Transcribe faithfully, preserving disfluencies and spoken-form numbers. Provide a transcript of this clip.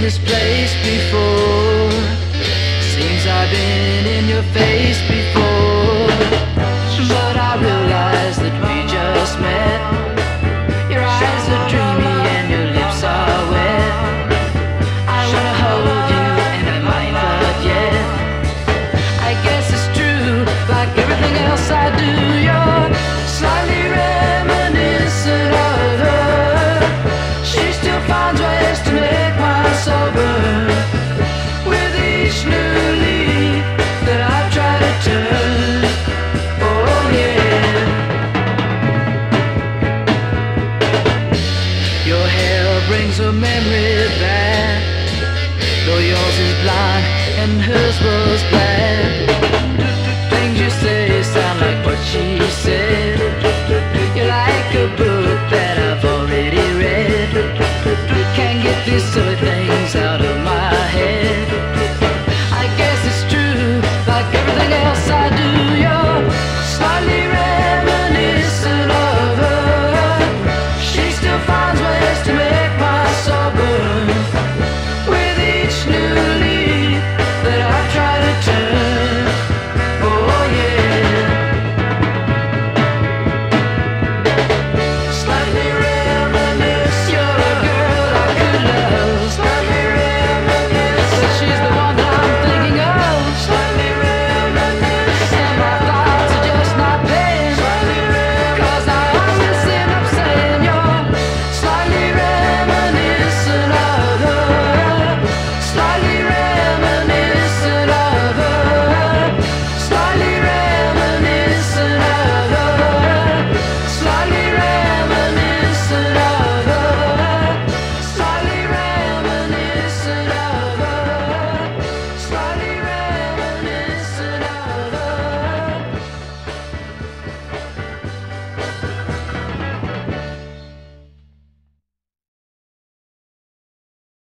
this place before. Seems I've been in your face before, but I realize that we just met. Your eyes are dreamy and your lips are wet. I wanna hold you and I might not yet. I guess it's true, like everything else I do. You're slightly reminiscent of her. She still finds ways to make my soul burn with each new leaf that I try to turn. Oh yeah. Your hair brings a memory back, though yours is blonde and hers was black.